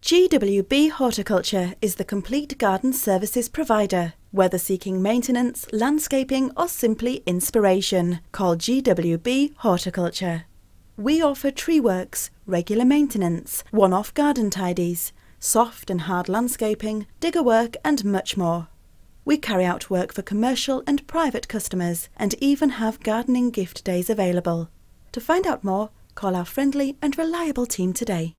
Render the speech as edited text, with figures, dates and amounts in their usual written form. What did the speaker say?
GWB Horticulture is the complete garden services provider. Whether seeking maintenance, landscaping or simply inspiration, call GWB Horticulture. We offer tree works, regular maintenance, one-off garden tidies, soft and hard landscaping, digger work and much more. We carry out work for commercial and private customers and even have gardening gift days available. To find out more, call our friendly and reliable team today.